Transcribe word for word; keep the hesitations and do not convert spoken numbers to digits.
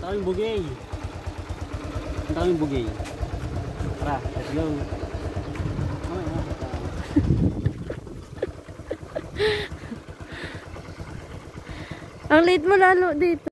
kaming bugay. Punta kaming bugay. Tara, let's go. Ang late mo lalo dito.